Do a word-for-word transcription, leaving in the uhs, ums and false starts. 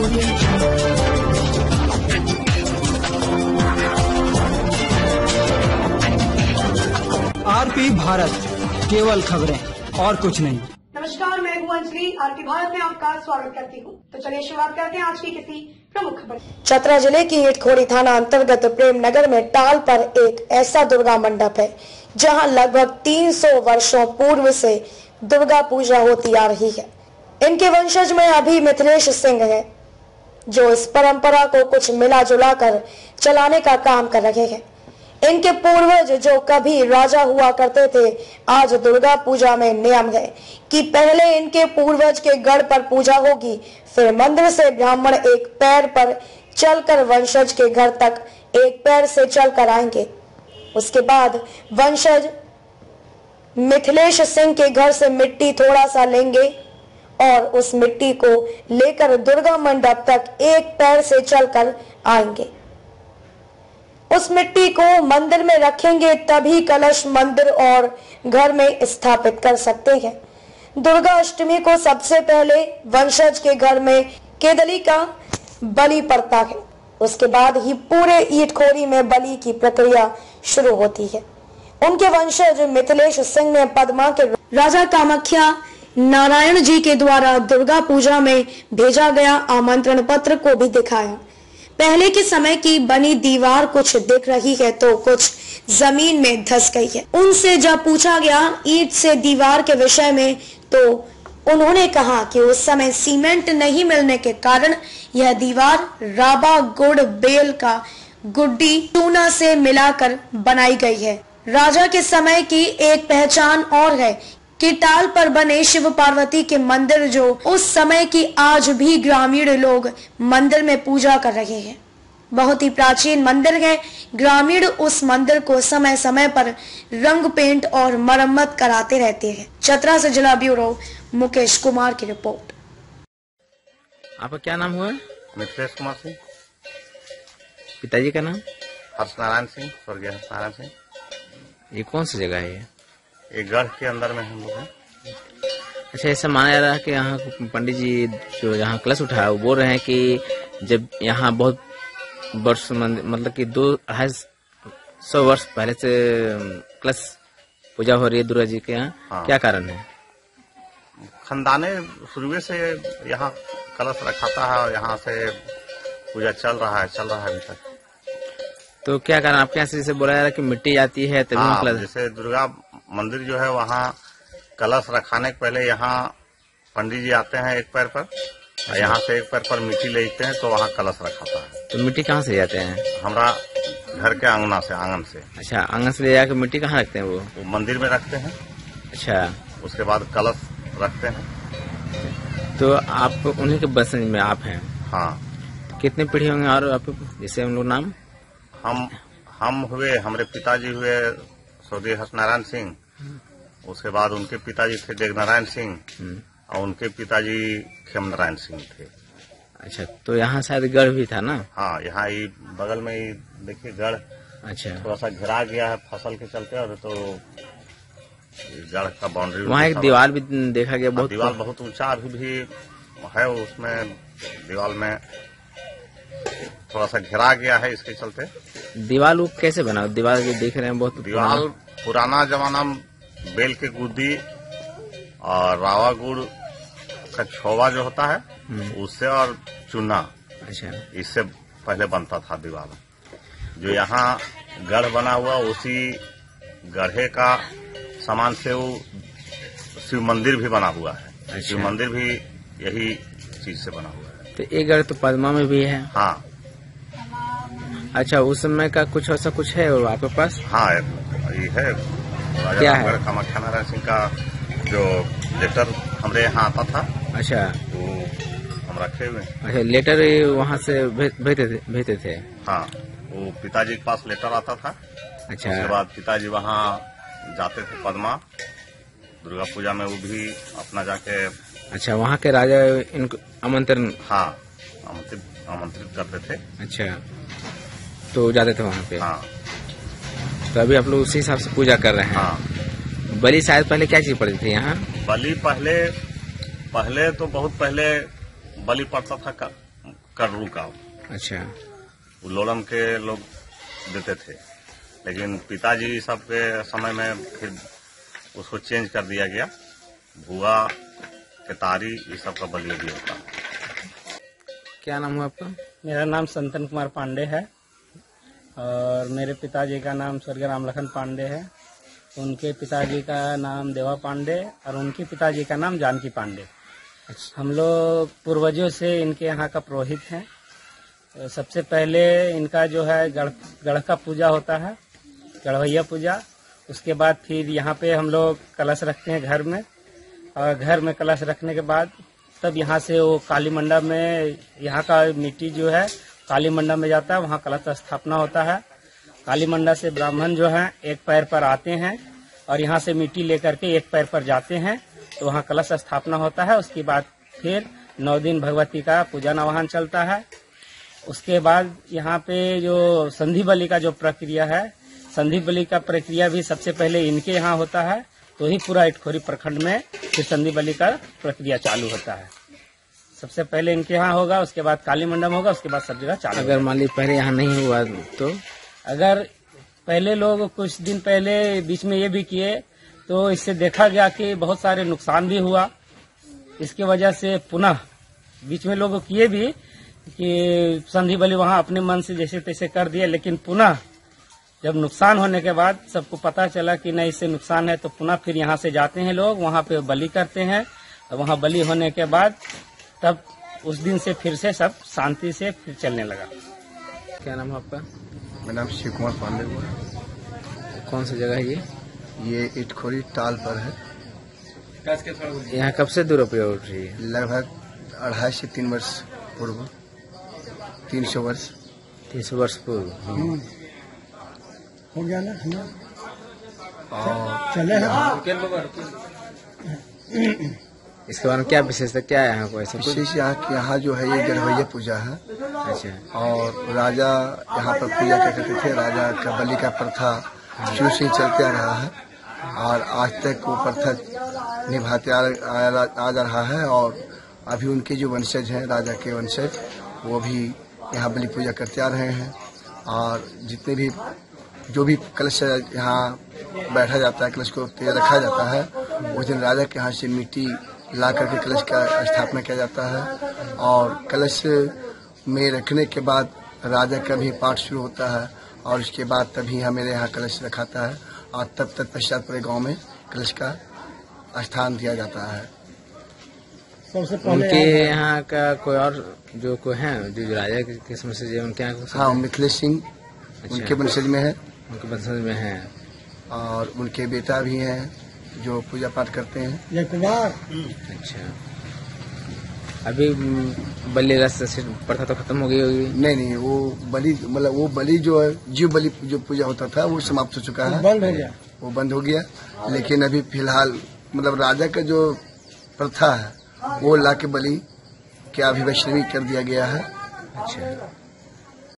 RP Bharat, केवल खबरें और कुछ नहीं। नमस्कार, मैं हूं अंजलि। आरपी भारत में आपका स्वागत करती हूं। तो चलिए शुरुआत करते हैं आज की किसी प्रमुख खबर। चतरा जिले की इटखोरी थाना अंतर्गत प्रेम नगर में टाल पर एक ऐसा दुर्गा मंडप है जहां लगभग तीन सौ वर्षों पूर्व से दुर्गा पूजा होती आ रही है। इनके वंशज में अभी मिथिलेश सिंह है जो इस परंपरा को कुछ मिला जुला कर चलाने का काम कर रहे हैं। इनके पूर्वज जो कभी राजा हुआ करते थे, आज दुर्गा पूजा में नियम है कि पहले इनके पूर्वज के गढ़ पर पूजा होगी, फिर मंदिर से ब्राह्मण एक पैर पर चलकर वंशज के घर तक एक पैर से चलकर आएंगे। उसके बाद वंशज मिथिलेश सिंह के घर से मिट्टी थोड़ा सा लेंगे और उस मिट्टी को लेकर दुर्गा मंडप तक एक पैर से चलकर आएंगे। उस मिट्टी को मंदिर में रखेंगे, तभी कलश मंदिर और घर में स्थापित कर सकते हैं। दुर्गा अष्टमी को सबसे पहले वंशज के घर में केदली का बलि पड़ता है। उसके बाद ही पूरे ईटखोरी में बलि की प्रक्रिया शुरू होती है। उनके वंशज मिथिलेश सिंह ने पद्मा के राजा कामाख्या नारायण जी के द्वारा दुर्गा पूजा में भेजा गया आमंत्रण पत्र को भी दिखाया। पहले के समय की बनी दीवार कुछ दिख रही है तो कुछ जमीन में धंस गई है। उनसे जब पूछा गया ईंट से दीवार के विषय में तो उन्होंने कहा कि उस समय सीमेंट नहीं मिलने के कारण यह दीवार राबा गुड़ बेल का गुड्डी चूना से मिलाकर बनाई गई है। राजा के समय की एक पहचान और है कि टाल पर बने शिव पार्वती के मंदिर जो उस समय की आज भी ग्रामीण लोग मंदिर में पूजा कर रहे हैं। बहुत ही प्राचीन मंदिर है। ग्रामीण उस मंदिर को समय समय पर रंग पेंट और मरम्मत कराते रहते हैं। चतरा से जिला ब्यूरो मुकेश कुमार की रिपोर्ट। आपका क्या नाम हुआ? मिथिलेश कुमार सिंह। पिताजी का नाम? हर्ष नारायण सिंह, स्वर्गीय हर्ष नारायण सिंह। ये कौन सी जगह है? एक गढ़ के अंदर में हम लोग हैं। अच्छा, ऐसा माना जा रहा है कि यहाँ पंडित जी जो यहाँ कलश उठाया वो बोल रहे हैं कि जब यहाँ बहुत वर्ष मतलब कि दो अढ़ाई सौ वर्ष पहले से कलश पूजा हो रही है दुर्गा जी के यहाँ। हाँ। क्या कारण है? खानदाने शुरू से यहाँ कलश रखाता है और यहाँ से पूजा चल रहा है चल रहा है अभी तक। तो क्या कारण आपके यहाँ से जैसे बोला जा रहा है कि मिट्टी आती है तभी? हाँ, कलश जैसे दुर्गा मंदिर जो है वहाँ कलश रखाने के पहले यहाँ पंडित जी आते हैं एक पैर पर, यहाँ से एक पैर पर मिट्टी लेते हैं तो वहाँ कलश रखाता है। तो मिट्टी कहाँ से जाते हैं? हमारा घर के आंगना से आंगन से। अच्छा, आंगन से ले जाकर मिट्टी कहाँ रखते हैं? वो वो मंदिर में रखते हैं। अच्छा, उसके बाद कलश रखते हैं। तो आप उन्हीं के बसने में आप हैं? हाँ। कितने पीढ़ी होंगे और आप जैसे हम लोग नाम? हम हम हुए, हमारे पिताजी हुए स्वर्गीय हर्ष नारायण सिंह। उसके बाद उनके पिताजी थे देव नारायण सिंह और उनके पिताजी खेम नारायण सिंह थे। अच्छा, तो यहाँ शायद गढ़ भी था ना? हाँ, यहाँ ही बगल में ही देखिए गढ़। अच्छा, थोड़ा सा घिरा गया है फसल के चलते और तो गढ़ का बाउंड्री। वहाँ एक दीवार भी देखा गया, बहुत दीवार बहुत ऊंचा अभी भी है। उसमें दीवार में थोड़ा सा घिरा गया है, इसके चलते। दीवार वो कैसे बना? दीवार के देख रहे हैं बहुत दीवार पुराना जमाना में बेल के गुद्दी और रावा गुड़ का छोवा जो होता है उससे और चूना, अच्छा, इससे पहले बनता था दीवार। जो यहाँ गढ़ बना हुआ उसी गढ़े का सामान से वो शिव मंदिर भी बना हुआ है। अच्छा। शिव मंदिर भी यही चीज से बना हुआ है। तो एक गढ़ तो पद्मा में भी है? हाँ। अच्छा, उस समय का कुछ ऐसा कुछ है और आपके पास? हाँ, ये है क्या है? कामाख्या नारायण सिंह का जो लेटर हमारे यहाँ आता था। अच्छा, वो हम रखे हुए। अच्छा, लेटर वहाँ से भेजते थे भेजते थे? हाँ, वो पिताजी के पास लेटर आता था। अच्छा, उसके बाद पिताजी वहाँ जाते थे पद्मा दुर्गा पूजा में, वो भी अपना जाके। अच्छा, वहाँ के राजा इनको आमंत्रण? हाँ, आमंत्रित आमंत्रित करते थे। अच्छा, तो जाते थे वहाँ पे? हाँ। तो अभी आप लोग उसी हिसाब से पूजा कर रहे हैं? हाँ। बलि शायद पहले क्या चीज पड़ती थी यहाँ? बलि पहले पहले तो बहुत पहले बलि पड़ता था कर्रू का। अच्छा। वो लोलम के लोग देते थे, लेकिन पिताजी सब के समय में फिर उसको चेंज कर दिया गया। भुआ, केतारी, ये सब का बलि भी होता है। क्या नाम है आपका? मेरा नाम संतन कुमार पांडे है और मेरे पिताजी का नाम स्वर्गीय रामलखन पांडे है। उनके पिताजी का नाम देवा पांडे और उनके पिताजी का नाम जानकी पांडे। हम लोग पूर्वजों से इनके यहाँ का पुरोहित हैं। तो सबसे पहले इनका जो है गढ़ गढ़ का पूजा होता है, गढ़वैया पूजा। उसके बाद फिर यहाँ पे हम लोग कलश रखते हैं घर में, और घर में कलश रखने के बाद तब यहाँ से वो काली मंडप में, यहाँ का मिट्टी जो है काली मंडप में जाता है, वहाँ कलश स्थापना होता है। काली मंडप से ब्राह्मण जो है एक पैर पर आते हैं और यहाँ से मिट्टी लेकर के एक पैर पर जाते हैं, तो वहाँ कलश स्थापना होता है। उसके बाद फिर नौ दिन भगवती का पूजन आवाहन चलता है। उसके बाद यहाँ पे जो संधि बलि का जो प्रक्रिया है, संधि बलि का प्रक्रिया भी सबसे पहले इनके यहाँ होता है, तो ही पूरा इटखोरी प्रखंड में फिर संधि बलि का प्रक्रिया चालू होता है। सबसे पहले इनके यहाँ होगा, उसके बाद काली मंडप होगा, उसके बाद सब जगह चालू। अगर मान ली पहले यहाँ नहीं हुआ तो? अगर पहले लोग कुछ दिन पहले बीच में ये भी किए तो इससे देखा गया कि बहुत सारे नुकसान भी हुआ। इसके वजह से पुनः बीच में लोग किए भी कि संधि बलि वहाँ अपने मन से जैसे तैसे कर दिए, लेकिन पुनः जब नुकसान होने के बाद सबको पता चला कि नहीं इससे नुकसान है, तो पुनः फिर यहाँ से जाते हैं लोग, वहाँ पे बलि करते हैं। और वहाँ बलि होने के बाद तब उस दिन से फिर से सब शांति से फिर चलने लगा। क्या नाम है आपका? मेरा नाम शिव कुमार पांडे हुआ है। कौन सी जगह है ये? ये इटखोरी टाल पर है। यहाँ कब से दुरुपयोग उठ रही है? लगभग अढ़ाई से तीन वर्ष पूर्व, तीन सौ वर्ष तीन सौ वर्ष पूर्व हो गया ना। और चले इसके बारे में क्या विशेषता क्या है यहाँ को? ऐसा कुछ? विशेष यहाँ की यहाँ जो है ये गढ़वैया पूजा है। अच्छा। और राजा यहाँ पर पूजा क्या करते थे, राजा का बलि का प्रथा शुरू से ही चलते आ रहा है और आज तक वो प्रथा निभाते आ, आ, आ जा रहा है। और अभी उनके जो वंशज हैं, राजा के वंशज, वो भी यहाँ बलि पूजा करते आ रहे हैं। और जितने भी जो भी कलश यहाँ बैठा जाता है, कलश को तेज रखा जाता है, उस दिन राजा के हाथ से मिट्टी ला करके कलश का स्थापना किया जाता है। और कलश में रखने के बाद राजा का भी पाठ शुरू होता है और उसके बाद तभी हमारे यहाँ कलश रखाता है और तब तत्पश्चात पूरे गांव में कलश का स्थान दिया जाता है। उनके यहाँ का कोई और जो कोई है जो राजा के किस्म से जो उनके यहाँ? हाँ, मिथिलेश सिंह अच्छा। उनके वंशज में है। उनके वंशज में है। और उनके बेटा भी हैं जो पूजा पाठ करते हैं। ये कुमार। अच्छा। अभी बलि रस प्रथा तो खत्म हो गई होगी? नहीं नहीं, वो बलि मतलब वो बलि जो है, जीव बलि जो पूजा होता था वो समाप्त हो चुका है, बंद हो गया। वो बंद हो गया। लेकिन अभी फिलहाल मतलब राजा का जो प्रथा है वो ला के बलि के अभिवैष्णवी कर दिया गया है। अच्छा।